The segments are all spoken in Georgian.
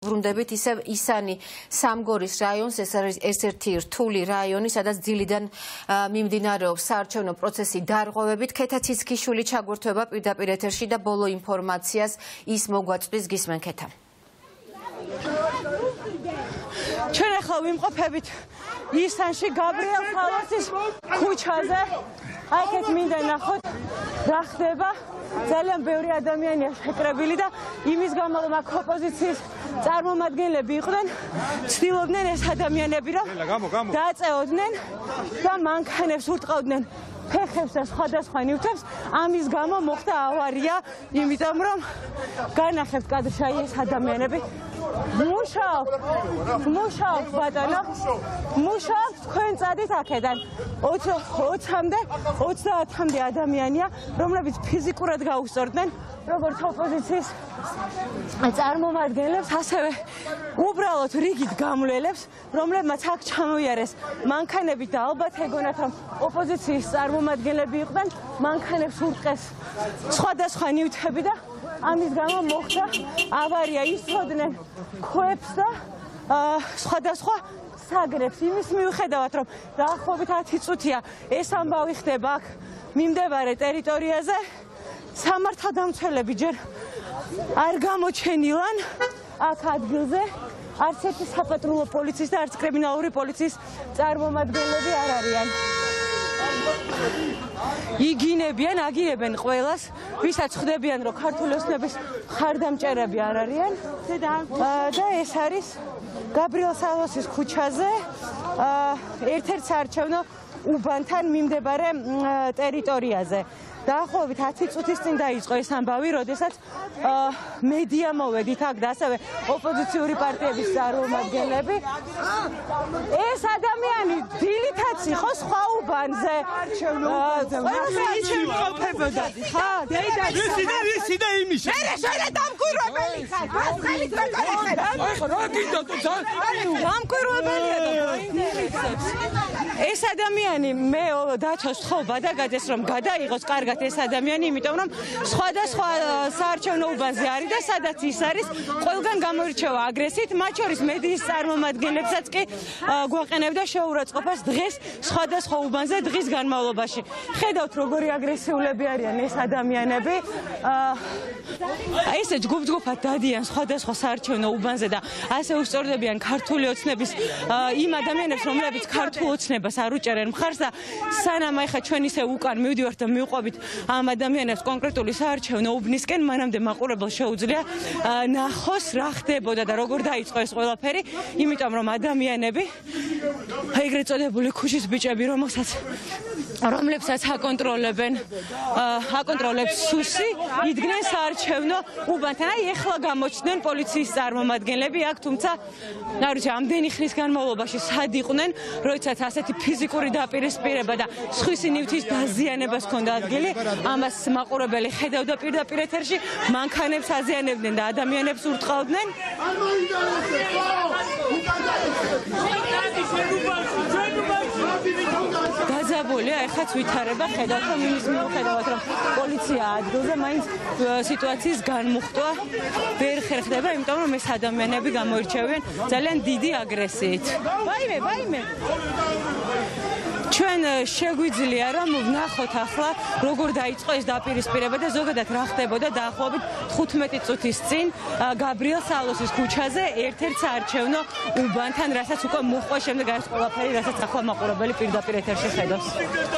ვრუნდებით ისევ ისანი სამგორის რაიონს, ეს არის ერთ-ერთი რთული რაიონი, სადაც დილიდან მიმდინარეობს საარჩევნო პროცესი დარღვევებით. ქეთა ციცქიშვილი ჩაგვირთვება პირდაპირ ეთერში და ბოლო ინფორმაციას ის მოგვაწვდის, გისმენ ქეთა. ჩვენ ახლა ვიმყოფებით ისანში გაბრიელ სალოსის ქუჩაზე. აქეთ მინდა ნახოთ რა ხდება. ძალიან ბევრი ადამიანია შეკრებილი და იმის გამო რომ აქ ოპოზიციის წარმომადგენლები იყვნენ, ცდილობდნენ ეს ადამიანები რომ დაწეოდნენ და მანქანებს ურტყავდნენ ფეხებს და სხვადასხვა ნივთებს. ამის გამო მოხდა ავარია, იმიტომ რომ განახებთ კადრში ეს ადამიანები მუშაობთ ბატონო, მუშაობთ, თქვენ წადით აქედან. 30-მდე ადამიანია, რომლებიც ფიზიკურად გაუსწორდნენ როგორც ოპოზიციის წარმომადგენლებს, ასევე უბრალოდ რიგით გამვლელებს, რომლებმაც აქ ჩამოიარეს მანქანებით და ალბათ ეგონათ რომ ოპოზიციის წარმომადგენლები იყვნენ, მანქანებს ურტყეს სხვადასხვა ნივთები და ამის გამო მოხდა ავარია. ისროდნენ ქვებს და სხვადასხვა საგრებს. იმის მიუხედავად რომ დაახლოებით 10 წუთია ეს ამბავი ხდება აქ მიმდებარე ტერიტორიაზე, სამართალდამცველები ჯერ არ გამოჩენილან აქ ადგილზე, არც ერთი საპატრულო პოლიციის და არც კრიმინალური პოლიციის წარმომადგენლები არ არიან. იგინებიან, აგირებენ ყველას, ვისაც ხვდებიან რომ ქართული ოცნების მხარდამჭერები არ არიან და ეს არის გაბრიელ სალოსის ქუჩაზე ერთ-ერთ საარჩევნო უბანთან მიმდებარე ტერიტორიაზე. დაახლოებით 10 წუთის წინ დაიწყო ეს ამბავი, როდესაც მედია მოვედით აქ და ასევე ოპოზიციური პარტიების წარმომადგენლები. ეს ადამიანი დილითაც იყო სხვა უბანზე. ეს ადამიანი მე დაცვას ვთხოვ გადაგაძეს რომ გადაიღოს კარგად ეს ადამიანი, იმიტომ რომ სხვადასხვა საარჩევნო უბანზე არის და სადაც ის არის, ყველგან გამოირჩევა აგრესიით, მათ შორის მედიის წარმომადგენლებსაც კი გვაყენებდა შეურაცხყოფას დღეს სხვადასხვა უბანზე დღის განმავლობაში. ხედავთ როგორი აგრესიულები არიან ეს ადამიანები. ესე ჯგუფ-ჯგუფად დადიან სხვადასხვა საარჩევნო უბანზე და ასე უსწორდებიან ქართული ოცნების იმ ადამიანებს, რომლებიც ქართულ ოცნებას არ უჭერენ მხარს და სანამ ახლა ჩვენ ისე უკან მივდივართ და მივყვებით ამ ადამიანებს კონკრეტული საარჩევნო უბნისკენ, მანამდე მაყურებელს შეუძლია ნახოს რა ხდებოდა და როგორ დაიწყო ეს ყველაფერი, იმიტომ რომ ადამიანები ეგრეთ წოდებული ქუჩის ბიჭები, რომლებსაც აკონტროლებს სუსი, იდგნენ საარჩევნო უბანთან. აი ეხლა გამოჩნდნენ პოლიციის წარმომადგენლები აქ, თუმცა არ ვიცი ამდენი ხნის განმავლობაში სად იყვნენ, როდესაც ასეთი ფიზიკური დაპირისპირება და სხვისი ნივთის დაზიანებას ჰქონდა ადგილი. ამას მაყურებელი ხედავდა პირდაპირ ეთერში, მანქანებს აზიანებდნენ და ადამიანებს ურტყავდნენ. გაძაბულია, ეხაც ვითარება, ხედავთ რომ იმის მიუხედავად რომ პოლიცია ადგილზე, მაინც სიტუაციის განმუხტვა ვერ ხერხდება, იმიტომ რომ ეს ადამიანები გამოირჩევიან ძალიან დიდი აგრესიით. ვაიმე ჩვენ შეგვიძლია რომ ვნახოთ ახლა როგორ დაიწყო ეს დაპირისპირება და ზოგადად რა ხდებოდა დაახლოებით 15 წუთის წინ გაბრიელ სალოსის ქუჩაზე ერთ-ერთ საარჩევნო უბანთან, რასაც უკვე მოხდა შემდეგ არის ყველაფერი, რასაც ახლა მაყურებელი პირდაპირ ეთერში ხედავს.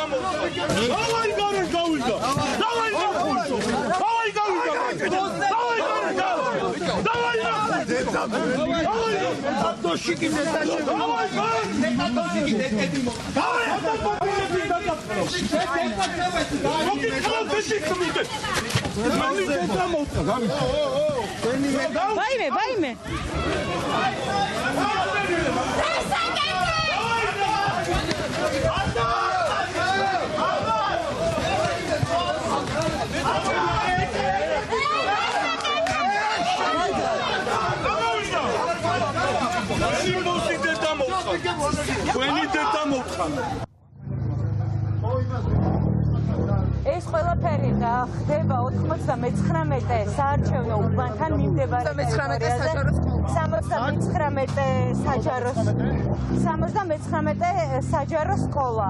Vaime. ეს ყველაფერი ხდება 99 საარჩევნო უბანთან მიმდებარე 19 საჯარო საჯარო სკოლა.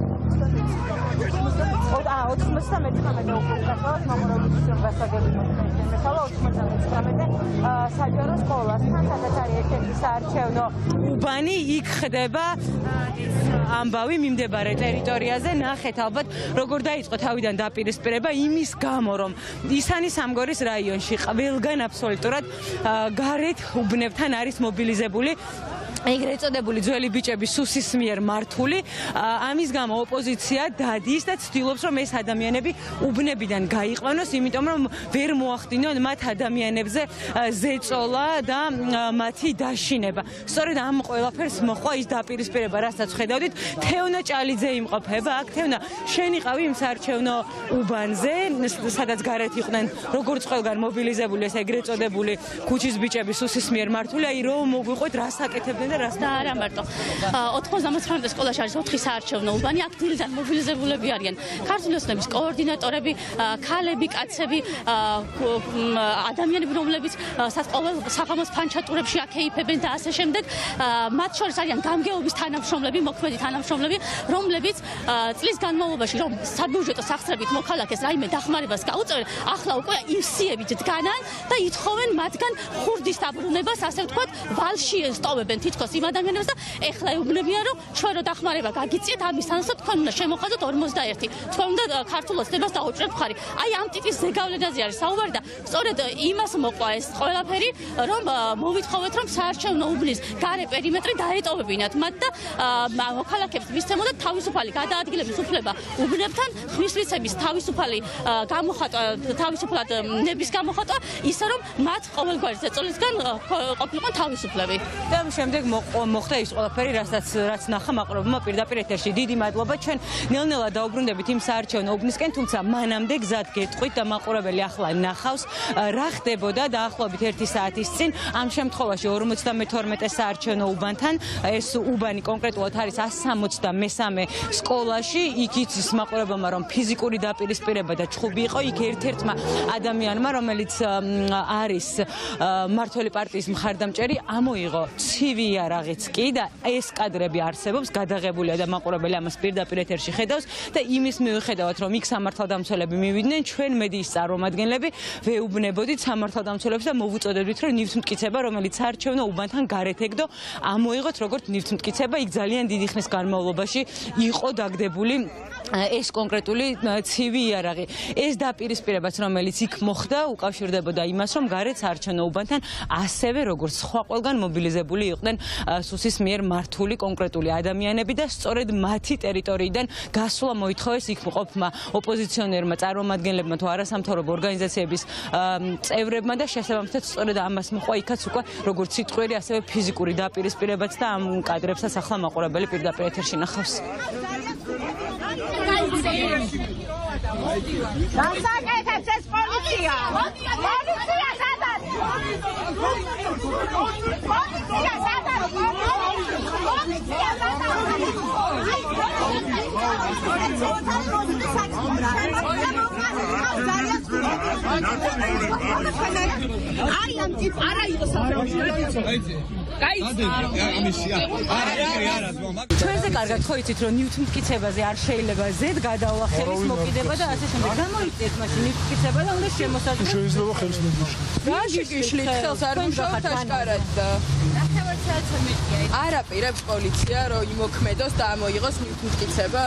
99 უკრაინულად მომრობითი გასაგები მოსწავლე 99 საჯარო სკოლასთან სადაც არის ერთ-ერთი საარჩევნო უბანი იქ ხდება ამბავი მიმდებარე ტერიტორიაზე ნახეთ ალბათ როგორ დაიწყო თავიდან დაპირისპირება იმის გამო რომ ისანი სამგორის რაიონში ყველგან აბსოლუტურად გარეთ უბნებთან არის მობილიზებული ეგრეთ წოდებული ძველი ბიჭები სუსის მიერ მართული ამის გამო ოპოზიცია დადის და ცდილობს რომ ეს ადამიანები უბნებიდან გაიყვანოს იმიტომ რომ ვერ მოახდინონ მათ ადამიანებზე ზეწოლა და მათი დაშინება სწორედ ამ ყველაფერს მოყვა ის დაპირისპირება რასაც ხედავდით თეონა ჭალიძე იმყოფება აქ თეონა შენ იყავი იმ საარჩევნო უბანზე სადაც გარეთ იყვნენ როგორც ყველგან მობილიზებული ეს ეგრეთ წოდებული ქუჩის ბიჭები სუსის მიერ მართული აი რომ მოგვიყვეთ რას აკეთებდნენ და არა მარტო 99 სკოლაში არის 4 საარჩევნო უბანი აქ დილიდან მობილიზებულები არიან ქართული ოცნების კოორდინატორები ქალები კაცები ადამიანები რომლებიც საღამოს ფანჩატურებში აკეიფებენ და ასე შემდეგ მათ შორის არიან გამგეობის თანამშრომლები მოქმედი თანამშრომლები რომლებიც წლის განმავლობაში რომ საბიუჯეტო სახსრებით მოქალაქეს რაიმე დახმარებას გაუწევენ ახლა უკვე იმსიებით დგანან და ითხოვენ მათგან ხურდის დაბრუნებას ასე ვთქვათ ვალში სტოვებენ თითქოს იმ ადამიანებს და ეხლა ეუბნებიან რომ ჩვენ რო დახმარება გაგიწიეთ ამის თანახმად თქვენ უნდა შემოხაზოთ 41 თქვენ უნდა ქართულ ოცნებას დაუჭერთ მხარი აი ამ ტიპის ზეგავლენაზე არის საუბარი და სწორედ იმას მოყვა ეს ყველაფერი რომ მოვითხოვეთ რომ საარჩევნო უბნის გარე პერიმეტრი დაეტოვებინათ მათ და მოქალაქეებს მისცემოდათ თავისუფალი გადაადგილების უფლება უბნებთან ხმისმიცემის თავისუფალი გამოხატვა თავისუფლად ნების გამოხატვა ისე რომ მათ ყოველგვარი ზეწოლისგან ყოფილიყო თავისუფლები და შემდეგ მოხდა ის ყველაფერი რაც ნახა მაყურებელმა პირდაპირ ეთერში დიდი მადლობა ჩვენ ნელ-ნელა დაუბრუნდებით იმ საარჩევნო უბნისკენ თუმცა მანამდე გზად გეტყვით და მაყურებელი ახლა ნახავს რა ხდებოდა დაახლოებით 1 საათის წინ ამ შემთხვევაში 52 საარჩევნო უბანთან ეს უბანი კონკრეტულად არის 163 სკოლაში იქ იცის მაყურებელმა რომ ფიზიკური დაპირისპირება და ჩხუბი იყო იქ ერთ-ერთმა ადამიანმა რომელიც არის მმართველი პარტიის მხარდამჭერი ამოიღო ცივი იარაღიც კი და ეს კადრები არსებობს გადაღებულია და მაყურებელი ამას პირდაპირ ეთერში ხედავს და იმის მიუხედავად რომ იქ სამართალდამცველები მივიდნენ ჩვენ მედიის წარმომადგენლები ვეუბნებოდით სამართალდამცველებს და მოვუწოდებდით რომ ნივთმტკიცება რომელიც საარჩევნო უბანთან გარეთ ეგდო ამოიღოთ როგორც ნივთმტკიცება იქ ძალიან დიდი ხნის განმავლობაში იყო დაგდებული ეს კონკრეტული ცივი იარაღი ეს დაპირისპირებაც რომელიც იქ მოხდა უკავშირდებოდა იმას რომ გარეთ საარჩევნო უბანთან ასევე როგორც სხვა ყველგან მობილიზებული იყვნენ სუსის მიერ მართული კონკრეტული ადამიანები და სწორედ მათი ტერიტორიიდან გასვლა მოითხოვეს იქ მყოფმა ოპოზიციონერმა წარმომადგენლებმა თუ არასამთავრობო ორგანიზაციების წევრებმა და შესაბამისად სწორედ ამას მოყვა იქაც უკვე როგორც სიტყვიერი ასევე ფიზიკური დაპირისპირებაც და ამ კადრებსაც ახლა მაყურებელი პირდაპირ ეთერში ნახავს Გასაკეთებს ეს პოლიცია! პოლიცია სადაც? პოლიცია სადაც? პოლიცია აი ამ ტიპ არა იყოს ჩვენზე კარგად ხო იცით რომ ნივთმტკიცებაზე არ შეიძლება ზედ გადავა ხელის მოკიდება და ასე შემდეგ გამოიწეს მაშინ ნივთმტკიცება და უნდა შემოსაზღვროს შეიძლება ხელს მოგიშლით რაში გიშლით ხელს არ მუშაობთ აშკარად და არ აპირებს პოლიცია რომ იმოქმედოს და ამოიღოს ნივთმტკიცება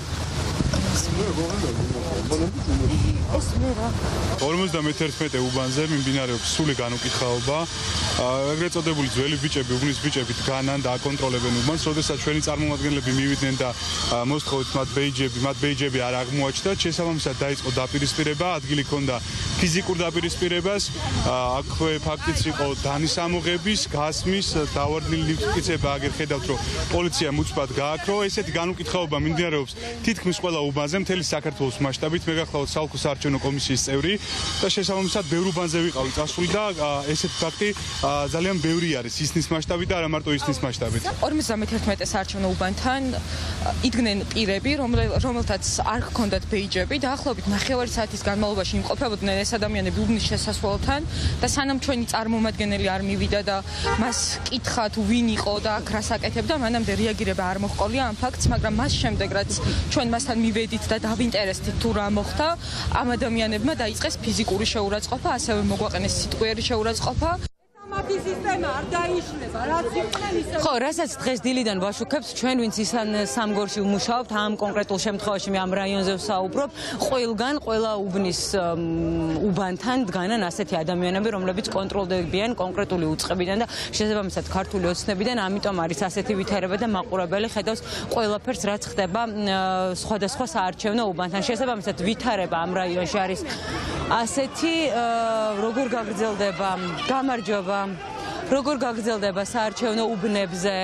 51 უბანზე მიმდინარეობს სრული განუკითხაობა. ეგრეთ წოდებული ძველი ბიჭები, უბნის ბიჭები დგანან და აკონტროლებენ უბანს, როდესაც ჩვენი წარმომადგენლები მივიდნენ და მოსთხოვეთ მათ ბეიჯები არ აღმოაჩნდათ, შესაბამისად დაიწყო დაპირისპირება, ადგილი ჰქონდა ფიზიკურ დაპირისპირებას, აქვე ფაქტიც იყო დანის ამოღების, გასმის, დავარდნილი ნივთმტკიცება, აგერ ხედავთ, რომ პოლიცია მუცბად გააქრო, ესეთი განუკითხაობა მიმდინარეობს თითქმის ყველა უბანზე, მთელი საქართველოს მასშტაბით, მე გახლავთ სალკოს საარჩევნო კომისიის წევრი და შესაბამისად ბევრ უბანზე ვიყავი წასული და ესეთ ფაქტი ძალიან ბევრი არის ისნის მასშტაბით და არა მარტო ისნის მასშტაბით. 51 საარჩევნო უბანთან იდგნენ პირები, რომელთაც არ ჰქონდათ ბეიჯები, დაახლოებით 9 საათის განმავლობაში იმყოფებოდნენ ეს ადამიანები უბნის შესასვლელთან და სანამ ჩვენი წარმომადგენელი არ მივიდა და მას კითხა თუ ვინ იყო და აქ რას აკეთებდა, მანამდე რეაგირება არ მოჰყოლია ამ ფაქტს, მაგრამ მას შემდეგ რაც ჩვენ მასთან მივედით და დავინტერესდით თუ რა მოხდა, ამ ადამიანებმა დაიწყეს ფიზიკური შეურაცხყოფა, ასევე მოგვაყენეს სიტყვიერი შეურაცხყოფა. მათი სისტემა არ დაიშლება, რაც იყვნენ ისე. ხო, რასაც დღეს დილიდან ვაშუქებთ, ჩვენ ვინც ისან სამგორში ვმუშაობთ, ამ კონკრეტულ შემთხვევაში მე ამ რაიონზე ვსაუბრობ, ყველგან, ყველა უბნის უბანთან დგანან ასეთი ადამიანები, რომლებიც კონტროლდებიან კონკრეტული უწყებიდან და შესაბამისად ქართული ოცნებიდან, ამიტომ არის ასეთი ვითარება და მაყურებელი ხედავს ყველაფერს, რაც ხდება სხვადასხვა საარჩევნო უბანთან. შესაბამისად ვითარება ამ რაიონში არის ასეთი, როგორ გაგრძელდება გამარჯობა, როგორ გაგრძელდება საარჩევნო უბნებზე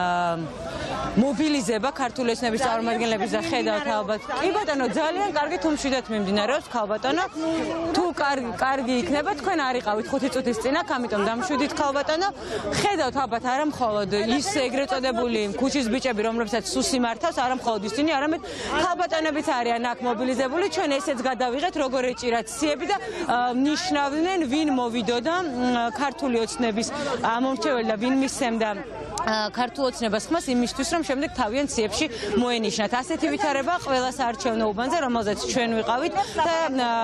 მობილიზება ქართული ოცნების წარმომადგენლების და ხედავთ ალბათ. კი ბატონო, ძალიან კარგი თუ მშვიდად მიმდინარეობს, ქალბატონო. თუ კარგი იქნება, თქვენ არ იყავით 5 წუთის წინ აქ, ამიტომ დამშვიდით ქალბატონო. ხედავთ ალბათ არა მხოლოდ ის ეგრეთ წოდებული ქუჩის ბიჭები, რომლებსაც სუსი მართავს, არა მხოლოდ ისინი, არამედ ქალბატონებიც არიან აქ მობილიზებული. ჩვენ ესეც გადავიღეთ, როგორ ეჭირათ სიები და ნიშნავდნენ, ვინ მოვიდოდა ქართული ოცნების ამომრჩეველი და ვინ მისცემდა ქართულ ოცნებას ხმას იმისთვის, რომ შემდეგ თავიანთ სიებში მოენიშნათ. ასეთი ვითარება ყველა საარჩევნო უბანზე, რომელზეც ჩვენ ვიყავით და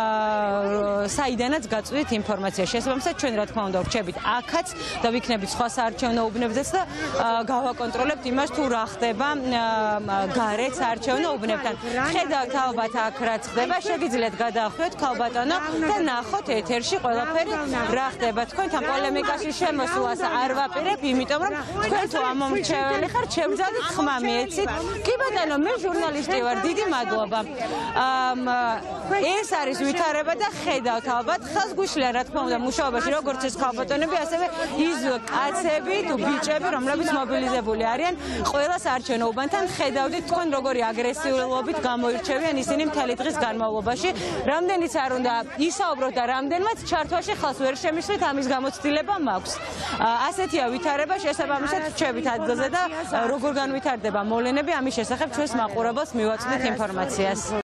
საიდანაც გაწვდით ინფორმაცია. შესაბამისად, ჩვენ რა თქმა უნდა ვრჩებით აქაც და ვიქნებით სხვა საარჩევნო უბნებზეც და გავაკონტროლებთ იმას, თუ რა ხდება გარეთ საარჩევნო უბნებთან. ხედავთ ალბათ აქ რაც ხდება, შეგიძლიათ გადაახვიოთ ქალბატონო და ნახოთ ეთერში ყველაფერი რა ხდება. თქვენთან პოლემიკაში შემოსვლას არ ვაპირებ, იმიტომ რომ თქვენ თუ ამომრჩეველი ხართ, შევძალით ხმა მიეცით. კი ბატონო, მე ჟურნალისტი ვარ, დიდი მადლობა. ეს არის ვითარება და ხედავთ ალბათ ხელს გვიშლიან რა თქმა უნდა მუშაობაში, როგორც ეს ქალბატონები, ასევე ის კაცები თუ ბიჭები, რომლებიც მობილიზებული არიან ყველა საარჩევნო უბანთან. ხედავდით თქვენ როგორი აგრესიულობით გამოირჩევიან ისინი მთელი დღის განმავლობაში. რამდენიც არ უნდა ისაუბროთ და რამდენმაც ჩართვაში ხალხს ვერ შემისვლით, ამის გამოცდილება მაქვს. ასეთია ვითარება, შესაბამისად ვჩებით ადგილზე და როგორ განვითარდება მოვლენები, ამის შესახებ ჩვენს მაყურებელს მივაწვდით ინფორმაციას.